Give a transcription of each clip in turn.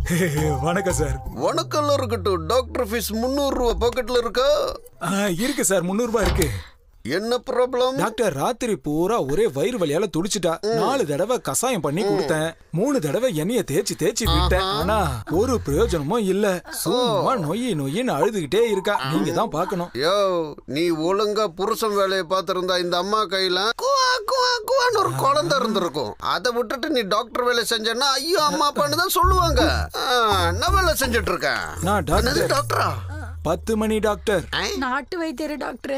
வணக்கம் சார். வணக்கம் இருக்கட்டும். டாக்டர் ஃபீஸ் 300 ரூபாய் பாக்கெட்ல இருக்கா? இருக்கு சார், 300 ரூபாய் இருக்கு. என்ன ப்ராப்ளம்? டாக்டர் ராத்திரி பூரா ஒரே வயிறு வலியால துடிச்சிட்டா. 4 தடவை கசாயம் பண்ணி கொடுத்தேன். 3 தடவை எண்ணெய தேய்ச்சி விட்டேன். ஆனா ஒரு பிரயோஜனமும் இல்ல. சும்மா நொய்யின்னு அழுதுகிட்டே இருக்கா. நீங்க தான் பார்க்கணும். யோ, நீ ஒழுங்கா புருஷன் வேலையை பார்த்திருந்தா இந்த அம்மா கையில குவான்னு ஒரு குழந்தை இருந்திருக்கும். அதை விட்டுட்டு நீ டாக்டர் வேலை செஞ்சேன்னா ஐயோ அம்மா அப்பான்னு தான் சொல்லுவாங்க. நான் வேலை செஞ்சுட்டு இருக்கேன். நான் டாக்டரா? 10 மணி டாக்டர். நாட்டு வைத்தியர் டாக்டர்.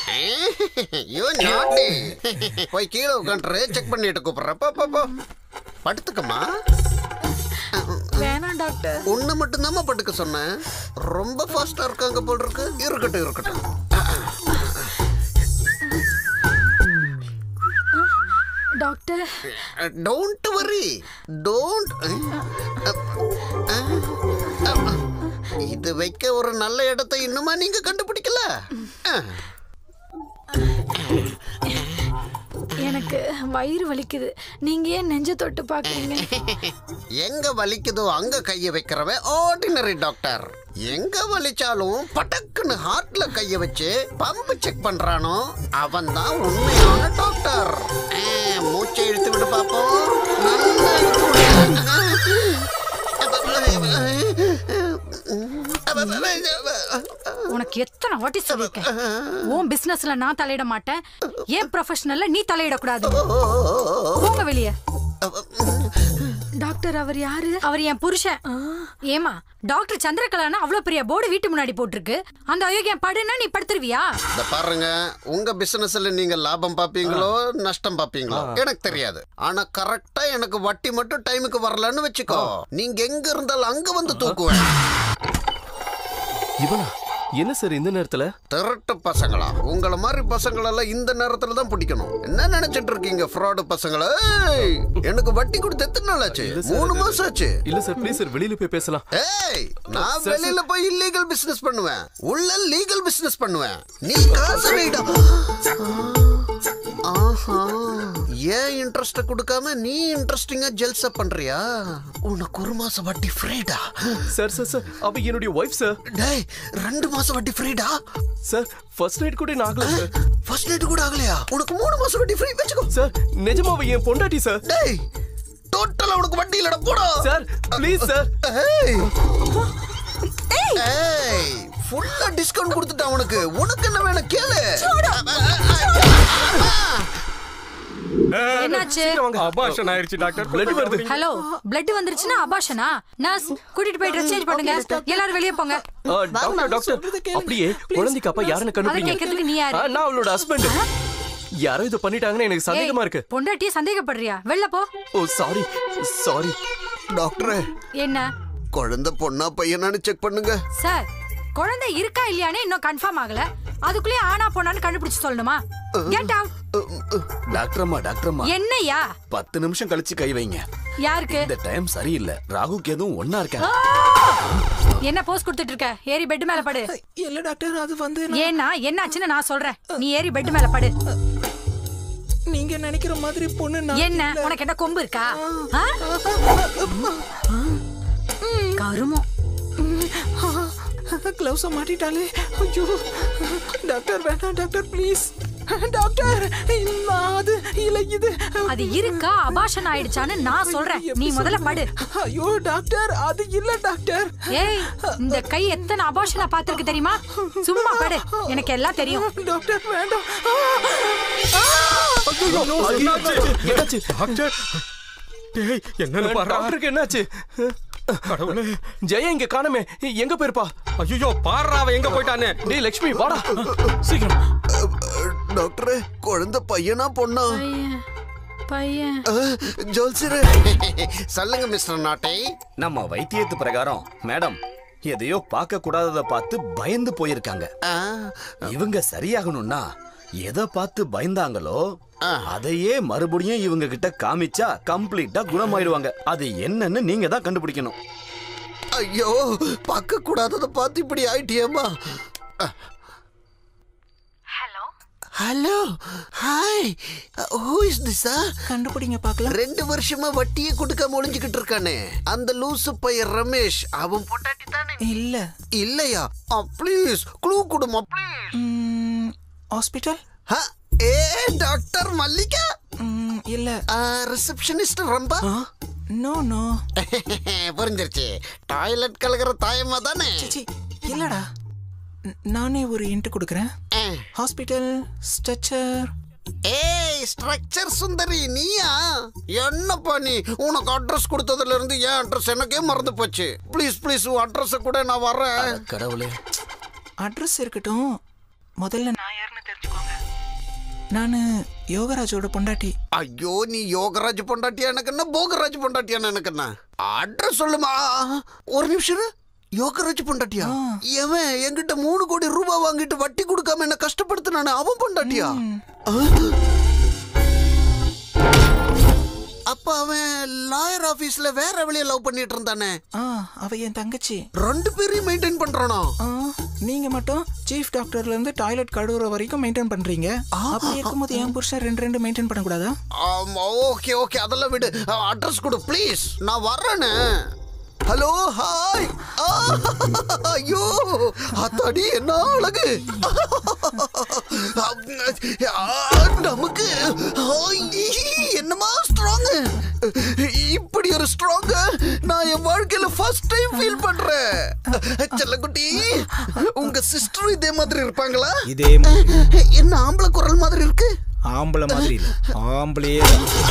போய் கீழே உட்காந்து செக் பண்ணிட்டு கூப்பிடுறேன். படுத்துக்கமா. வேணாம் டாக்டர். ஒண்ணு மட்டும்தான் படுக்க சொன்னேன். ரொம்ப ஃபாஸ்டா இருக்காங்க போல் இருக்கு. இருக்கட்டும். Doctor don't worry. இது வைக்க ஒரு நல்ல இடத்தை இன்னுமா நீங்க கண்டுபிடிக்கல? எனக்கு வயிறு வலிக்குது. நீங்க ஏன் நெஞ்ச தொட்டு பாக்குறீங்க? எங்க வலிக்குதோ அங்க கைய வைக்கிறவன் ஆர்டினரி டாக்டர். எங்க வலிச்சாலும் பட்டக்குன்னு ஹார்ட்ல கைய வச்சு பம்பு செக் பண்றானோ அவன் தான் உண்மையான டாக்டர். மூச்சை இழுத்து விடு பாப்போம். உனக்கு எத்தனை வாட்டி சொல்லிருக்கேன், உன் பிசினஸ்ல நான் தலையிட மாட்டேன், ஏன் ப்ரொஃபஷனல்ல நீ தலையிடக்கூடாது. போங்க வெளியே. டாக்டர் அவர் யாரு? அவர் என் புருஷன். ஏமா டாக்டர் சந்திரகலானா அவ்வளவு பெரிய போர்டு வீட்டு முன்னாடி போட்டிருக்கு. அந்த அயோக்கியம் படுனா நீ படுத்துருவியா? பாருங்க, உங்க பிசினஸ்ல நீங்க லாபம் பாப்பீங்களோ நஷ்டம் பாப்பீங்களோ எனக்கு தெரியாது. ஆனா கரெக்டா எனக்கு வட்டி மட்டும் டைமுக்கு வரலன்னு வச்சுக்கோ, நீங்க எங்க இருந்தாலும் அங்க வந்து தூக்குவேன். இவனா என்ன சார் இந்த நேரத்துல? திருட்டு பசங்களா? உங்கள மாதிரி பசங்களெல்லாம் இந்த நேரத்துல தான் பிடிக்கணும். என்ன நினைச்சிட்டு இருக்கீங்க ஃப்ராடு பசங்களா? எனக்கு வட்டி கொடுத்து எத்தனை நாள் ஆச்சு? 3 மாசம் ஆச்சு. இல்ல சார், ப்ளீஸ் சார், வெளியில போய் பேசலாம். நான் வெளியில போய் இல்லீகல் பிசினஸ் பண்ணுவேன், உள்ள லீகல் பிசினஸ் பண்ணுவேன். நீ காசு வைடா. ஏன் இன்ட்ரெஸ்ட் கொடுக்காம நீ இன்ட்ரெஸ்டிங்கா ஜெல்சா பண்றியா? உனக்கு 1 மாசம் வட்டி ஃப்ரீடா. சார் அவ என்னுடைய வைஃப் சார். டேய், 2 மாசம் வட்டி ஃப்ரீடா. சார் ஃபர்ஸ்ட் நைட் கூட ஆகல சார். ஃபர்ஸ்ட் நைட் கூட ஆகலையா? உனக்கு 3 மாசம் வட்டி ஃப்ரீ வெச்சுக்கோ. சார் நிஜமாவே என் பொண்டாட்டி சார். டேய், டோட்டலா உனக்கு வட்டி இல்லடா, போடா. Sir please sir. ஏய் ஃபுல்லா டிஸ்கவுண்ட் கொடுத்துட்டா உனக்கு. உனக்கு என்ன வேணும் கேளு. என்னாச்சு? அபாஷன் ஆயிருச்சு டாக்டர். பிளட் வருது. ஹலோ, பிளட் வந்துருச்சுனா அபாஷனா? நர்ஸ் கூட்டிட்டு போய் ட்ரெஸ் சேஞ்ச் பண்ணுங்க. எல்லாரும் வெளிய போங்க. டாக்டர் அப்படியே குழந்தைக்கு அப்பா யாருன்னு கண்டுபிடிங்க. கேக்குறதுக்கு நீ யாரு? நான் அவளோட ஹஸ்பண்ட். யாரோ இத பண்ணிட்டாங்கன்னு எனக்கு சந்தேகமா இருக்கு. பொண்டாட்டியே சந்தேகப்படுறியா? வெளிய போ. ஓ சாரி. டாக்டர் என்ன? குழந்தை பொண்ணா பையனான்னு செக் பண்ணுங்க. சார், குழந்தை இருக்கா இல்லையானே இன்னும் கன்ஃபார்ம் ஆகல. அதுக்குள்ளே ஆனா பொண்ணான்னு கண்டுபிடிச்சு சொல்லணுமா? Get out. டாக்டர்மா என்னையா? 10 நிமிஷம் கழிச்சு கை வைங்க. யாருக்கு? இந்த டைம் சரியில்லை. ராகுக்கு எதுவும் ஒண்ணா இருக்கேன். என்ன போஸ் கொடுத்துட்டு இருக்க? ஏறி பெட் மேல படு. இல்ல டாக்டர், அது வந்து ஏன்னா என்னாச்சுன்னு நான் சொல்றேன். நீ ஏறி பெட் மேல படு. நீங்க நினைக்கிற மாதிரி பொண்ணு என்ன? உனக்கு என்ன கொம்பு இருக்கா? கருமம். கிளவுஸ மாட்டிட்டாலே. ஐயோ டாக்டர், வேண்டாம் டாக்டர், ப்ளீஸ் டாக்டர். அது இல்ல, இது அது இருக்கா அபாஷன் ஆயிடுச்சான்னு நான் சொல்றேன். நீ முதல்ல படு. ஐயோ டாக்டர், அது இல்ல டாக்டர். ஏய், இந்த கை எத்தனை அபாஷனா பாத்துருக்கு தெரியுமா? சும்மா படு, எனக்கு எல்லாம் தெரியும். டாக்டர் வேண்டாம். என்னாச்சு டாக்டர்? டேய், என்ன டாக்டருக்கு என்னாச்சு? கடவுளே, ஜெயா இங்க காணமே. எங்க போயிருப்பா? ஐயோ பாறா, அவ எங்க போயிட்டானே? டேய் லட்சுமி, வாடா சீக்கிரம். டாக்டர், குழந்தை பையனா பொண்ணா? பையன். ஜோல்சிரு சொல்லுங்க மிஸ்டர் நாட்டை. நம்ம வைத்தியத்து பிரகாரம் மேடம் எதையோ பார்க்க கூடாததை பார்த்து பயந்து போயிருக்காங்க. இவங்க சரியாகணும்னா எதை பார்த்து பயந்தாங்களோ அதையே மறுபடியும் இவங்க கிட்ட காமிச்சா கம்ப்ளீட்டா குணமாயிடுவாங்க. அது என்னன்னு நீங்க தான் கண்டுபிடிக்கணும். ஐயோ, பார்க்க கூடாததை பார்த்து இப்படி ஆயிட்டியம்மா. Hello hi who is this கண்டுபிடிங்க பார்க்கலாம். 2 வருஷமா வட்டியே கொடுக்காம ஒளிஞ்சுக்கிட்டு இருக்கானே அந்த லூசு பையன் ரமேஷ். அவன் பொட்டாட்டி தானே? இல்ல. இல்லையா? ப்ளீஸ் க்ளூ கொடுமா ப்ளீஸ். ஹாஸ்பிட்டல்? ஏ டாக்டர் மல்லிகா? இல்ல. ரிசப்ஷனிஸ்ட் ரம்பா? No no. புரிஞ்சிருச்சு. டாய்லெட் கலக்கிற தாயம்மா தானே? சிச்சி இல்லடா. நானே ஒரு இன்ட் கொடுக்குறேன். Hospital stretcher. ஏய் ஸ்ட்ரக்சர் சுந்தரி நீயா? என்னப்பா நீ? உனக்கு அட்ரஸ் கொடுத்ததுல இருந்து ஏன் அட்ரஸ் எனக்கே மறந்து போச்சு. ப்ளீஸ் ப்ளீஸ் உன் அட்ரஸ் கூட நான் வரேன். கடவுளே. அட்ரஸ் இருக்கட்டும், முதல்ல நான் யாருன்னு தெரிஞ்சுக்கோங்க. நான் யோகராஜோட பொண்டாட்டி. ஐயோ நீ யோகராஜ் பொண்டாட்டியா எனக்கு என்ன, போகராஜ் பொண்டாட்டியான்னு எனக்கு என்ன? அட்ரஸ் சொல்லுமா. ஒரு நிமிஷம். யோகராஜ் பொண்டாட்டியா? எவன் என்கிட்ட 3 கோடி ரூபாய் வாங்கிட்டு வட்டி கொடுக்காம என்ன கஷ்டப்படுத்தினானே அவன் பொண்டாட்டியா? அப்ப அவன் லாயர் ஆபீஸ்ல வேற வழியை லவ் பண்ணிட்டு இருந்தானே. அவ என் தங்கச்சி. 2 பேரையும் மெயின்டைன் பண்றானா? நீங்க மட்டும் சீஃப் டாக்டர்ல இருந்து டாய்லெட் கழுவுற வரைக்கும் மெயின்டைன் பண்றீங்க. அப்படி இருக்கும்போது என் புருஷன் 2 மெயின்டைன் பண்ணக்கூடாதா? ஓகே ஓகே அதெல்லாம் விடு. அட்ரஸ் கொடு ப்ளீஸ், நான் வர்றேனே. Hello hi. ஐயோ அத்தாடி என்ன அழகு நமக்கு. என்னமா ஸ்ட்ராங். இப்படி ஒரு ஸ்ட்ராங் நான் என் வாழ்க்கையில ஃபர்ஸ்ட் டைம் ஃபீல் பண்றேன். செல்லக்குட்டி உங்க சிஸ்டர் இதே மாதிரி இருப்பாங்களா? இதே என்ன ஆம்பளை குரல் மாதிரி இருக்கு? ஆம்பளை மாதிரி இல்ல, ஆம்பளையே.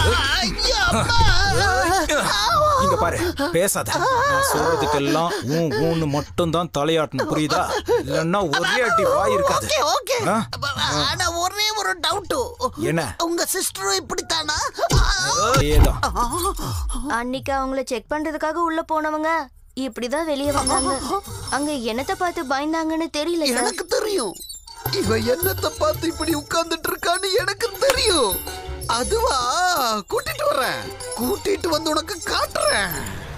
இங்க பாரு, பேசாத. நான் சொல்றதுக்கெல்லாம் ஊன்னு மட்டும் தான் தலையாட்டணும், புரியுதா? இல்லன்னா ஒரே அடி வாய் இருக்காது. ஓகே ஆனா ஒரே ஒரு டவுட். என்ன? உங்க சிஸ்டர் இப்படித்தானா? ஏதான் அன்னைக்கு அவங்கள செக் பண்றதுக்காக உள்ள போனவங்க இப்படிதான் வெளியே வந்தாங்க. அங்க என்னத்தை பார்த்து பயந்தாங்கன்னு தெரியல. எனக்கு தெரியும். இவ என்னத்தை பார்த்து இப்படி உட்கார்ந்துட்டு இருக்கான்னு எனக்கு தெரியும். அதுவா? கூட்டிட்டு வரேன். கூட்டிட்டு வந்து உனக்கு காட்டுறேன்.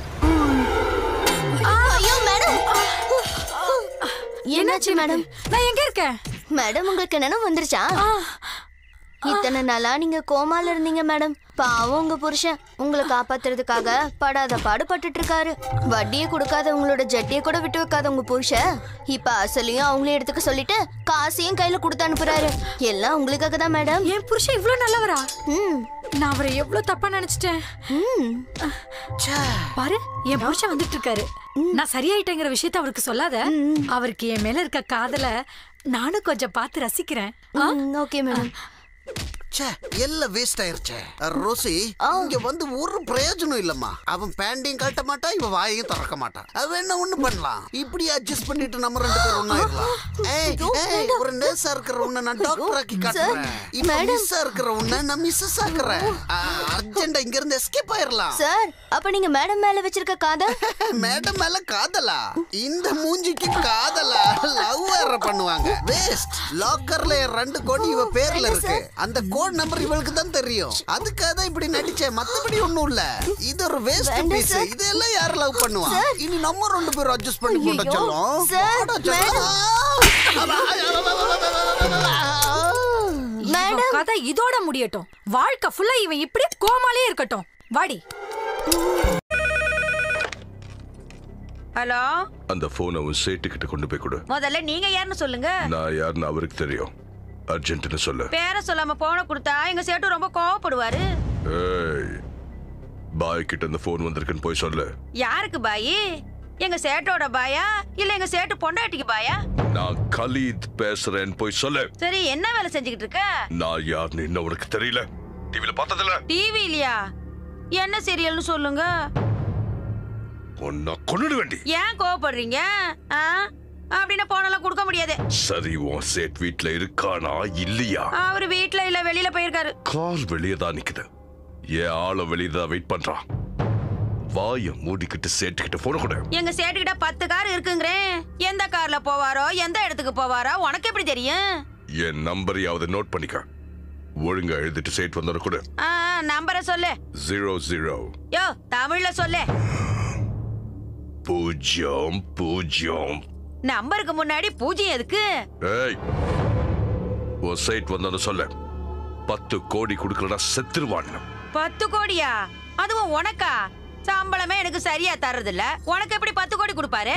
ஐயோ மேடம். என்னாச்சு மேடம்? நான் எங்க இருக்கேன்? மேடம் உங்களுக்கு நினைவு வந்துருச்சா? இத்தனை நாளா நீங்க கோமால இருந்தீங்க மேடம். பாவம் உங்க புருஷன் உங்களை காப்பாத்துறதுக்காக படாத பாடுபட்டுட்டு இருக்காரு. வட்டியை கொடுக்காத உங்களோட ஜட்டியை கூட விட்டு வைக்காத உங்க புருஷன் இப்ப அசலையும் அவங்களே எடுத்துக்க சொல்லிட்டு காசையும் கையில கொடுத்து அனுப்புறாரு. எல்லாம் உங்களுக்காக தான் மேடம். என் புருஷன் இவ்ளோ நல்லவரா? நான் அவரை எவ்வளவு தப்பா நினைச்சிட்டேன். பாரு என் புருஷன் வந்துட்டு இருக்காரு. நான் சரியாயிட்டேங்கிற விஷயத்த அவருக்கு சொல்லாத. அவருக்கு என் மேல இருக்க காதல நானும் கொஞ்சம் பார்த்து ரசிக்கிறேன். Okay madam. எல்லாம் வேஸ்ட் ஆயிருச்சே. ரோசி இங்க வந்து ஒரு பிரயோஜனம் இல்லம்மா. அவன் பேண்டையும் கட்ட மாட்டான், இவன் வாயையும் திறக்க மாட்டான். அவன் என்ன ஒண்ணு பண்ணலாம், இப்படி அட்ஜஸ்ட் பண்ணிட்டு நம்ம 2 பேரும் ஒண்ணாயிரலாம். ஒரு நர்ஸா இருக்கிற உன்னை நான் டாக்டர் ஆக்கி காட்டுறேன். இப்ப மிஸ்ஸா இருக்கிற உன்னை நான் மிஸ்ஸஸ் ஆக்குறேன். அர்ஜென்டா இங்க இருந்து எஸ்கேப் ஆயிரலாம். சார் அப்ப நீங்க மேடம் மேல வச்சிருக்க காதல்? மேடம் மேல காதலா? இந்த மூஞ்சிக்கு காதலா? லவ் வேற பண்ணுவாங்க. வேஸ்ட். லாக்கர்ல 2 கோடி இவ பேர்ல இருக்கு. அந்த கோட் நம்பர் இவளுக்கு தான் தெரியும். அதுக்காக தான் இப்படி நடிச்சேன், மத்தபடி ஒண்ணும் இல்ல. இது ஒரு வேஸ்ட் பீஸ். இதெல்லாம் யார் லவ் பண்ணுவா? இனி நம்ம 2 பேரும் அட்ஜஸ்ட் பண்ணி போட சொல்றோம். மேடம் கதை இதோட முடியட்டும். வாழ்க்கை ஃபுல்லா இவன் இப்படி கோமாலே இருக்கட்டும். வாடி. ஹலோ, அந்த போன் அவன் சேட்டுக்கிட்ட கொண்டு போய் கொடு. முதல்ல நீங்க யாருன்னு சொல்லுங்க. நான் யாருன்னு அவருக்கு தெரியும். அர்ஜென்ட்னு சொல்லு. பேரை சொல்லாம போன கொடுத்தா எங்க சேட்டு ரொம்ப கோவப்படுவாரு. ஏய், பாய் கிட்ட அந்த போன் வந்திருக்குன்னு போய் சொல்லு. யாருக்கு பாய்? எங்க சேட்டோட பாயா இல்ல எங்க சேட்டு பொண்டாட்டிக்கு பாயா? நான் கலீத் பேசுறேன்னு போய் சொல்லு. சரி, என்ன வேலை செஞ்சுக்கிட்டு இருக்க? நான் யாருன்னு இன்னும் உனக்கு தெரியல. டிவில பார்த்ததில்ல? டிவி இல்லையா? என்ன சீரியல்னு சொல்லுங்க. உன்னை கொன்னுட வேண்டி. ஏன் கோவப்படுறீங்க? அப்படின்னா போனெல்லாம் கொடுக்க முடியாது. சரி, உன் சேட் வீட்ல இருக்கானா இல்லையா? அவரு வீட்ல இல்ல, வெளியில போயிருக்காரு. கார் வெளியே தான் நிக்குது. ஏன் ஆள வெளியே தான் வெயிட் பண்றான். வாய மூடிக்கிட்டு சேட்டுக்கிட்ட போன கூட. எங்க சேட்டுக்கிட்ட 10 கார் இருக்குங்கிறேன். எந்த கார்ல போவாரோ எந்த இடத்துக்கு போவாரோ உனக்கு எப்படி தெரியும்? என் நம்பரையாவது நோட் பண்ணிக்க. ஒழுங்கா எழுதிட்டு சேட் வந்தோட கூட. நம்பரை சொல்லு. 00. யோ தமிழ்ல சொல்லு. 00. நம்பருக்கு முன்னாடி 0 எதுக்கு? ஏய், ஒரு சைட் வந்தது சொல்ல 10 கோடி கொடுக்கலடா செத்துருவான். 10 கோடியா? அதுவும் உனக்கா? சம்பளமே எனக்கு சரியா தர்றது இல்ல, உனக்கு எப்படி 10 கோடி கொடுப்பாரு?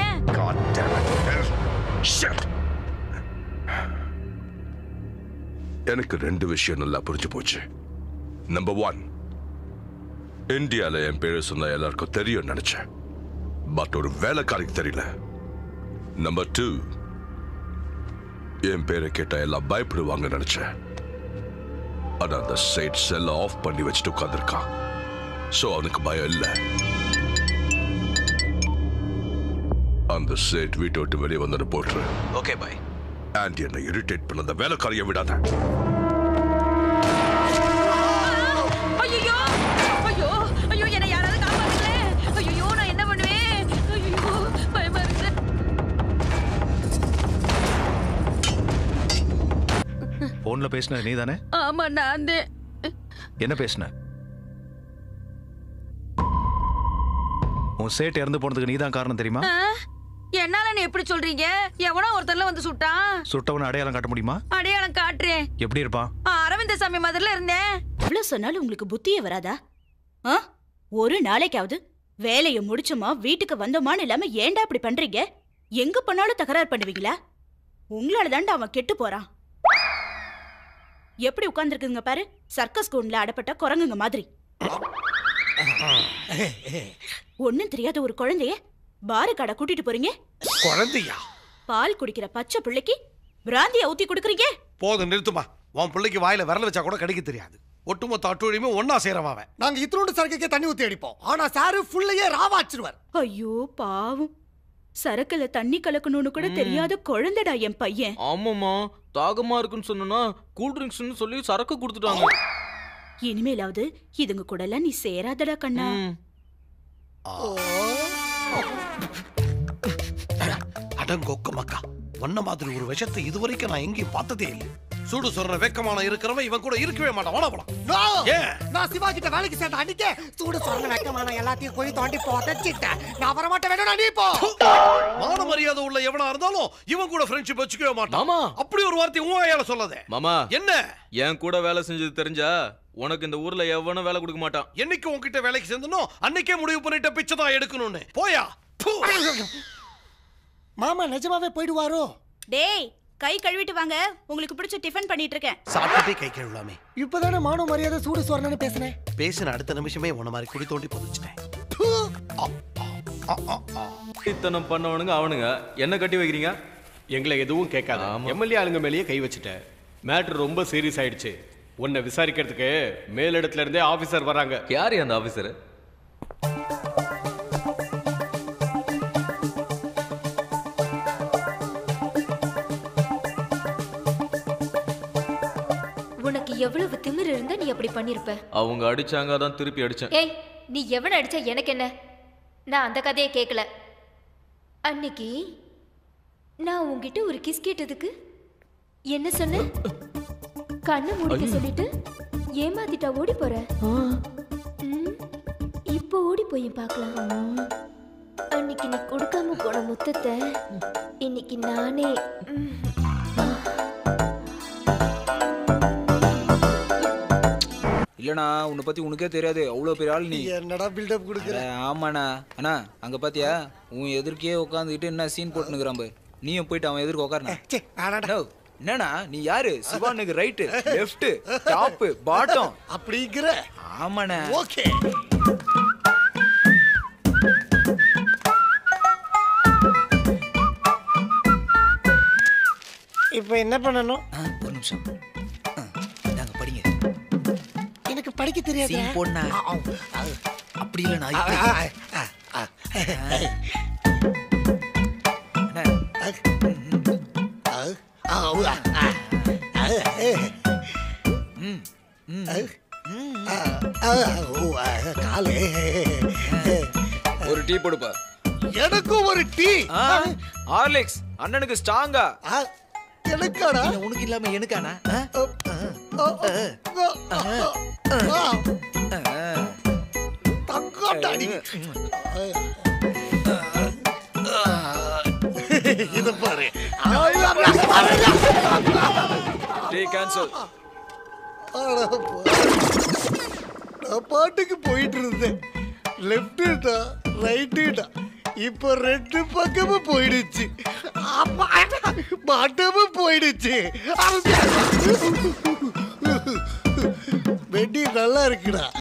எனக்கு 2 விஷயம் நல்லா புரிஞ்சு போச்சு. நம்பர் 1, இந்தியால என் பேரு சொன்ன எல்லாருக்கும் தெரியும் நினைச்சேன், பட் ஒரு வேலைக்காரிக்கு தெரியல. நம்பர் 2, என் பேரை கேட்டா எல்லாம் பயப்படுவாங்க நினைச்சேன். ஆனா அந்த சைட் செல்ல ஆஃப் பண்ணி வச்சுட்டு உட்கார்ந்திருக்கான். சோ அவனுக்கு பயம் இல்ல. அந்த சைட் வீட்டை விட்டு வெளியே வந்து போட்டுரு. Okay bye. அண்ட் என்னை இரிட்டேட் பண்ண அந்த வேலைக்காரியை விடாத. ஐயோ ஐயோ ஐயோ, என்ன யாராவது காப்பாத்துங்க. ஐயோ நான் என்ன பண்ணுவேன்? ஐயோ பயமா இருக்கு. போன்ல பேசின நீ தானே? ஆமா நான் தான். என்ன பேசின? உன் சேட் இறந்து போனதுக்கு நீதான் காரணம் தெரியுமா? என்னால நீ எப்படி சொல்றீங்க? எவனோ ஒருத்தர்ல வந்து சுட்டான். சுட்டவன அடையாளம் காட்ட முடியுமா? அடையாளம் காட்டுறேன். எப்படி இருப்பான்? அரவிந்த சாமி மாதிரில இருந்தேன். இவ்வளவு சொன்னாலும் உங்களுக்கு புத்தியே வராதா? ஒரு நாளைக்காவது வேலையை முடிச்சோமா வீட்டுக்கு வந்தோமான்னு இல்லாம ஏன்டா இப்படி பண்றீங்க? எங்க பண்ணாலும் தகராறு பண்ணுவீங்களா? உங்களால தாண்டா அவன் கெட்டு போறான். எப்படி உட்கார்ந்துருக்குங்க பாரு, சர்க்கஸ் கூண்ல அடப்பட்ட குரங்குங்க மாதிரி. ஒன்னும் தெரியாத ஒரு குழந்தைய பாரு கடை கூட்டிட்டு போறீங்க. குழந்தையா? பால் குடிக்கிற பச்சை பிள்ளைக்கு பிராந்திய ஊத்தி கொடுக்குறீங்க. போதும் நிறுத்துமா. உன் பிள்ளைக்கு வாயில விரல வச்சா கூட கடிக்க தெரியாது. ஒட்டுமொத்த அட்டுழியுமே ஒன்னா சேரவாவ. நாங்க இத்தனோண்டு சரக்குக்கே தண்ணி ஊத்தி அடிப்போம். ஆனா சாரு ஃபுல்லையே ராவாச்சிருவார். ஐயோ பாவம், சரக்குல தண்ணி கலக்கணும்னு கூட தெரியாத குழந்தைடா என் பையன். ஆமாமா, தாகமா இருக்குன்னு சொன்னா கூல் ட்ரிங்க்ஸ்னு சொல்லி சரக்கு கொடுத்துட்டாங்க. இனிமேலாவது இதுங்க கூட எல்லாம் நீ சேராதடா கண்ணா. அடங்கொக்க மக்கா, ஒன்ன மாதிரி ஒரு விஷத்தை இதுவரைக்கும் நான் எங்கேயும் பார்த்ததே இல்லை. சூடு சொல்ற வெக்கமான இருக்கிறவன் இவன் கூட இருக்கவே மாட்டான். வாடா போலாம். நான் சிவா கிட்ட வேலைக்கு சேர்ந்த அன்னைக்கே சூடு சொல்ற வெக்கமான எல்லாத்தையும் குழி தோண்டி போட்டுட்டேன். நான் வர மாட்டேன், வேணும் நீ போ. மான மரியாதை உள்ள எவனா இருந்தாலும் இவன் கூட ஃப்ரெண்ட்ஷிப் வச்சுக்கவே மாட்டான். மாமா அப்படி ஒரு வார்த்தை உன் வாயால சொல்லாதே. மாமா என்ன? என் கூட வேலை செஞ்சது தெரிஞ்சா உனக்கு இந்த ஊர்ல எவனும் வேலை கொடுக்க மாட்டான். என்னைக்கு உன்கிட்ட வேலைக்கு சேர்ந்தனோ அன்னைக்கே முடிவு பண்ணிட்ட பிச்சை தான் எடுக்கணும்னு. போயா. மாமா நிஜமாவே போயிடுவாரோ? டேய் கை கழுவிட்டு வாங்க, உங்களுக்கு பிடிச்ச டிஃபன் பண்ணிட்டு இருக்கேன். சாப்பிட்டே கை கழுவலாமே. இப்பதானே மான மரியாதை சூடு சொரணன்னு பேசினேன். பேசின அடுத்த நிமிஷமே உன்ன மாதிரி குடி தோண்டி புதைச்சிட்டேன். இத்தனம் பண்ணவனுங்க அவனுங்க என்ன கட்டி வைக்கிறீங்க? எங்களை எதுவும் கேட்காத. எம்எல்ஏ ஆளுங்க மேலேயே கை வச்சுட்டேன். மேட்ரு ரொம்ப சீரியஸ் ஆயிடுச்சு. உன்னை விசாரிக்கிறதுக்கு மேலிடத்துல இருந்தே ஆபீசர் வராங்க. யாரு அந்த ஆபீசர்? உனக்கு எவ்வளவு திமிரு இருந்தா நீ அப்படி பண்ணிருப்ப? அவங்க அடிச்சாங்க, அதான் திருப்பி அடிச்சேன். ஏய், நீ எவன அடிச்சா எனக்கு என்ன? நான் அந்த கதையை கேட்கல. அன்னைக்கு நான் உன்கிட்ட ஒரு கிஸ் கேட்டதுக்கு என்ன சொன்ன? கண்ணை மூடிக்க சொல்லிட்டு ஏமாத்திட்டா ஓடி போற. இப்போ ஓடி போய் பார்க்கலாம். அன்னைக்கு நீ கொடுக்காம போன முத்தத்தை இன்னைக்கு நானே. இல்லண்ணா, உன்னை பத்தி உனக்கே தெரியாது, அவ்வளவு பெரிய ஆள் நீ. என்னடா பில்டப் கொடுக்குற? ஆமாண்ணா. அண்ணா அங்க பாத்தியா, உன் எதிர்க்கே உட்காந்துக்கிட்டு என்ன சீன் போட்டுனுக்குறான் பாரு. நீயும் போயிட்டு அவன் எதிர்க்க உட்காருண்ணா. என்னண்ணா நீ யாரு? சிவானுக்கு ரைட்டு, லெஃப்ட், டாப், பாட்டம் அப்படிங்கிற? ஆமாண்ணா. ஓகே. இப்போ என்ன பண்ணணும்? ஒரு நிமிஷம். நாங்க படிங்க. எனக்கு படிக்க தெரியாது. சீன் போடுனா. அப்படி இல்லண்ணா. ஒரு டீ போடுப்பா. எனக்கும் ஒரு டீ. ஹார்லிக்ஸ் அண்ணனுக்கு ஸ்ட்ராங்கா. எனக்காடா? உனக்கு இல்லாம எனக்கானா? தங்காட்டாடி. இது பாரு. டே கேன்சல். நான் பாட்டுக்கு போயிட்டு இருந்தேன். லெஃப்ட்டுடா ரைட்டுடா, இப்ப ரெண்டு பக்கமும் போயிடுச்சு. மாட்டமும் போயிடுச்சு. வெட்டி நல்லா இருக்குடா.